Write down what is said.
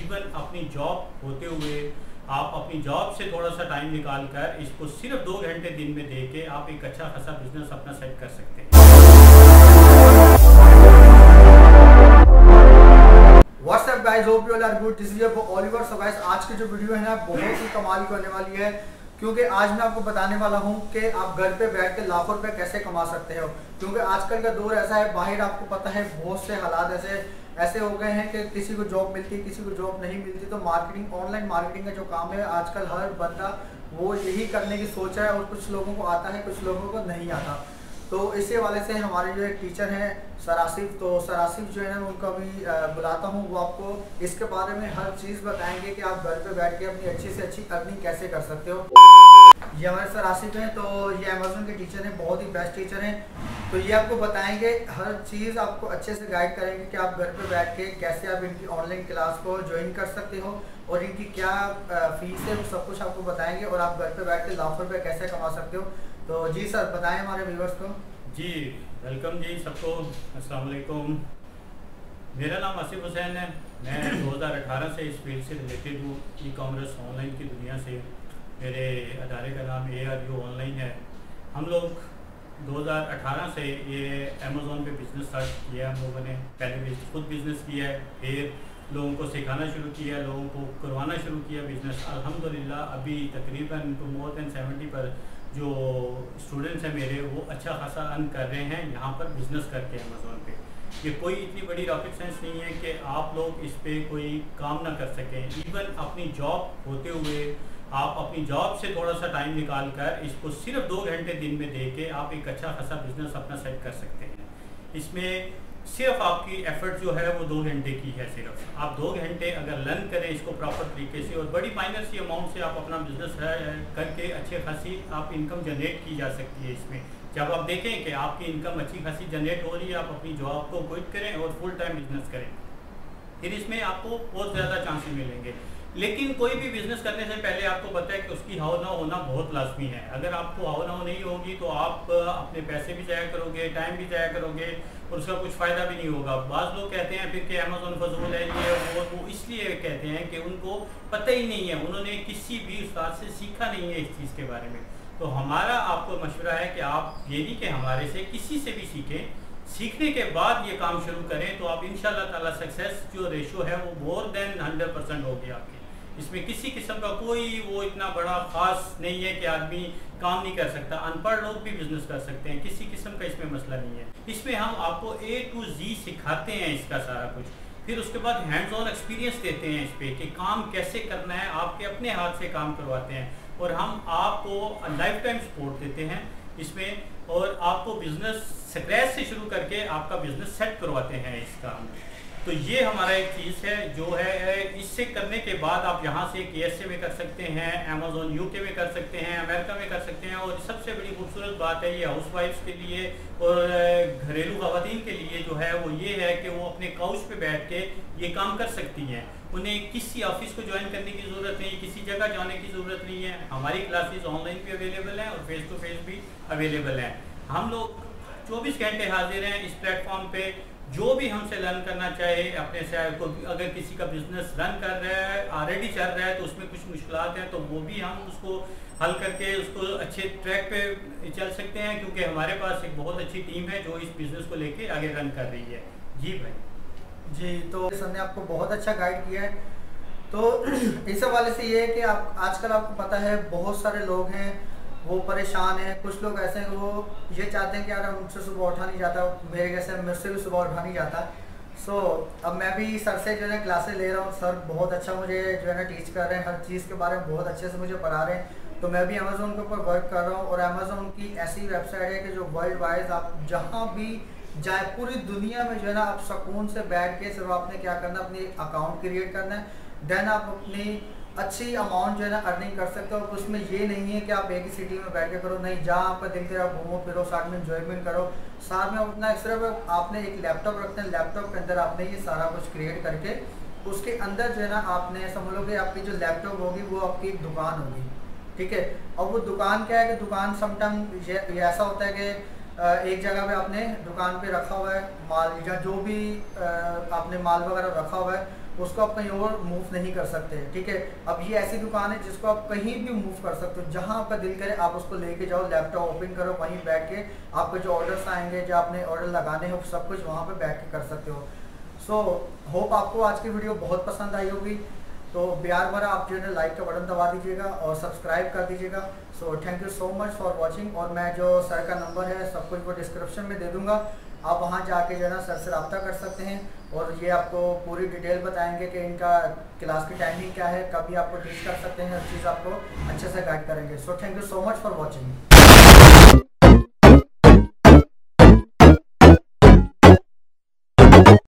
Even अपनी job होते हुए आप अपनी जॉब से थोड़ा सा टाइम निकाल कर इसको सिर्फ 2 घंटे दिन में दे के आप एक अच्छा खासा बिजनेस अपना सेट कर सकते हैं। What's up guys, hope you all are good. This is your Oliver. So guys, आज की जो वीडियो है ना बहुत ही कमाल की होने वाली है, क्योंकि आज मैं आपको बताने वाला हूं कि आप घर पे बैठ के लाखों रुपए कैसे कमा सकते हो। क्योंकि आजकल का दौर ऐसा है, बाहर आपको पता है बहुत से हालात ऐसे हो गए हैं कि किसी को जॉब मिलती है, किसी को जॉब नहीं मिलती। तो मार्केटिंग, ऑनलाइन मार्केटिंग का जो काम है आजकल हर बंदा वो यही करने की सोच है, और कुछ लोगों को आता है, कुछ लोगों को नहीं आता। तो इसी वाले से हमारे जो एक टीचर हैं सर आसिफ, तो सर आसिफ जो है ना उनको अभी बुलाता हूँ, वो आपको इसके बारे में हर चीज़ बताएंगे कि आप घर पे बैठ के अपनी अच्छी से अच्छी अर्निंग कैसे कर सकते हो। ये हमारे सर आसिफ हैं, तो ये अमेज़न के टीचर हैं, बहुत ही बेस्ट टीचर हैं। तो ये आपको बताएंगे हर चीज़, आपको अच्छे से गाइड करेंगे कि आप घर पे बैठ के कैसे आप इनकी ऑनलाइन क्लास को ज्वाइन कर सकते हो और इनकी क्या फीस है, वो सब कुछ आपको बताएंगे और आप घर पे बैठ के लाखों रुपये कैसे कमा सकते हो। तो जी सर, बताएं हमारे व्यूवर्स को। जी वेलकम जी सबको, अस्सलाम वालेकुम। मेरा नाम आसिफ हुसैन है। मैं 2018 से इस फील्ड से रिलेटेड हूँ, ई कॉमर्स ऑनलाइन की दुनिया से। मेरे अदारे का नाम ARU ऑनलाइन है। हम लोग 2018 से ये अमेज़ॉन पे बिज़नेस स्टार्ट किया हम लोगों ने। पहले खुद बिज़नेस किया है, फिर लोगों को सिखाना शुरू किया, लोगों को करवाना शुरू किया बिज़नेस। अल्हम्दुलिल्लाह अभी तकरीबन मोर देन 70 पर जो स्टूडेंट्स हैं मेरे, वो अच्छा खासा अर्न कर रहे हैं यहाँ पर बिज़नेस करके अमेज़ॉन पे। ये कोई इतनी बड़ी रॉकेट साइंस नहीं है कि आप लोग इस पर कोई काम ना कर सकें। इवन अपनी जॉब होते हुए आप अपनी जॉब से थोड़ा सा टाइम निकाल कर इसको सिर्फ 2 घंटे दिन में दे के आप एक अच्छा खासा बिजनेस अपना सेट कर सकते हैं। इसमें सिर्फ आपकी एफर्ट जो है वो 2 घंटे की है। सिर्फ आप 2 घंटे अगर लर्न करें इसको प्रॉपर तरीके से, और बड़ी माइनर सी अमाउंट से आप अपना बिजनेस करके अच्छी खासी आप इनकम जनरेट की जा सकती है। इसमें जब आप देखें कि आपकी इनकम अच्छी खासी जनरेट हो रही है, आप अपनी जॉब को क्विट करें और फुल टाइम बिजनेस करें, फिर इसमें आपको बहुत ज़्यादा चांसेस मिलेंगे। लेकिन कोई भी बिजनेस करने से पहले आपको पता है कि उसकी हाउ ना होना बहुत लाजमी है। अगर आपको हाउ ना नहीं होगी तो आप अपने पैसे भी ज़ाया करोगे, टाइम भी ज़ाया करोगे और उसका कुछ फ़ायदा भी नहीं होगा। बाज़ लोग कहते हैं फिर कि अमेज़ॉन फजूल है, ये वो इसलिए कहते हैं कि उनको पता ही नहीं है, उन्होंने किसी भी उस्ताद से सीखा नहीं है इस चीज़ के बारे में। तो हमारा आपको मशवरा है कि आप ये नहीं कि हमारे से किसी से भी सीखें, सीखने के बाद ये काम शुरू करें तो आप इंशाल्लाह ताला सक्सेस जो रेशो है वो मोर देन 100% होगी आपकी। इसमें किसी किस्म का कोई वो इतना बड़ा ख़ास नहीं है कि आदमी काम नहीं कर सकता। अनपढ़ लोग भी बिजनेस कर सकते हैं, किसी किस्म का इसमें मसला नहीं है। इसमें हम आपको A to Z सिखाते हैं इसका सारा कुछ, फिर उसके बाद हैंड्स ऑन एक्सपीरियंस देते हैं इस पर कि काम कैसे करना है, आपके अपने हाथ से काम करवाते हैं और हम आपको लाइफ टाइम सपोर्ट देते हैं इसमें, और आपको बिजनेस स्क्रैच से शुरू करके आपका बिजनेस सेट करवाते हैं इस काम में। तो ये हमारा एक चीज़ है जो है, इससे करने के बाद आप यहाँ से USA में कर सकते हैं, अमेज़ॉन UK में कर सकते हैं, अमेरिका में कर सकते हैं। और सबसे बड़ी खूबसूरत बात है ये हाउस वाइफ्स के लिए और घरेलू ख़वातीन के लिए जो है वो ये है कि वो अपने काउच पे बैठ के ये काम कर सकती हैं। उन्हें किसी ऑफिस को ज्वाइन करने की ज़रूरत नहीं, किसी जगह जाने की ज़रूरत नहीं है। हमारी क्लासेस ऑनलाइन भी अवेलेबल हैं और फेस टू फेस भी अवेलेबल हैं। हम लोग 24 घंटे हाजिर हैं इस प्लेटफॉर्म पे। जो भी हमसे लर्न करना चाहे अपने से को, अगर किसी का बिजनेस रन कर रहा है, ऑलरेडी चल रहा है, तो उसमें कुछ मुश्किलात हैं तो वो भी हम उसको हल करके उसको अच्छे ट्रैक पे चल सकते हैं, क्योंकि हमारे पास एक बहुत अच्छी टीम है जो इस बिज़नेस को लेके आगे रन कर रही है। जी भाई जी, तो सर ने आपको बहुत अच्छा गाइड किया है। तो इस हवाले से ये है कि आप आजकल आपको पता है बहुत सारे लोग हैं वो परेशान हैं। कुछ लोग ऐसे हैं वो ये चाहते हैं कि यार मुझसे सुबह उठा नहीं जाता, मेरे जैसे मुझसे भी सुबह उठा नहीं जाता। सो अब मैं भी सर से जो है क्लासेस ले रहा हूँ। सर बहुत अच्छा मुझे जो है ना टीच कर रहे हैं, हर चीज़ के बारे में बहुत अच्छे से मुझे पढ़ा रहे हैं। तो मैं भी अमेज़ॉन के ऊपर वर्क कर रहा हूँ, और अमेज़ॉन की ऐसी वेबसाइट है कि जो वर्ल्ड वाइज आप जहाँ भी जाए पूरी दुनिया में जो है ना आप सुकून से बैठ के सिर्फ आपने क्या करना, अपनी अकाउंट क्रिएट करना है, देन आप अपनी अच्छी अमाउंट जो है ना अर्निंग कर सकते हो। उसमें ये नहीं है कि आप एक ही सिटी में बैठ के करो, नहीं, जहाँ आपका दिल करे आप घूमो फिरो, साथ में इंजॉयमेंट करो। साथ में अपना सिर्फ आपने एक लैपटॉप रखना है, लैपटॉप के अंदर आपने ये सारा कुछ क्रिएट करके उसके अंदर जो है ना आपने समझ लो कि आपकी जो लैपटॉप होगी वो आपकी एक दुकान होगी, ठीक है। और वो दुकान क्या है कि दुकान समटाइम ये ऐसा होता है कि एक जगह पे आपने दुकान पे रखा हुआ है माल, या जो भी आपने माल वगैरह रखा हुआ है उसको आप कहीं और मूव नहीं कर सकते, ठीक है। अब ये ऐसी दुकान है जिसको आप कहीं भी मूव कर सकते हो, जहाँ आपका दिल करे आप उसको लेके जाओ, लैपटॉप ओपन करो, वहीं बैठ के आपके जो ऑर्डर्स आएंगे, जो आपने ऑर्डर लगाने हैं, सब कुछ वहाँ पे बैठ के कर सकते हो। सो होप आपको आज की वीडियो बहुत पसंद आई होगी। तो प्यार भरा आप जो है लाइक का बटन दबा दीजिएगा और सब्सक्राइब कर दीजिएगा। So thank you so much for watching. और मैं जो सर का नंबर है सब कुछ वो डिस्क्रिप्शन में दे दूंगा, आप वहां जाके जो है ना सर से रब्ता कर सकते हैं और ये आपको पूरी डिटेल बताएंगे कि इनका क्लास की टाइमिंग क्या है, कभी आपको टीच कर सकते हैं, हर चीज़ आपको अच्छे से गाइड करेंगे। So thank you so much for watching.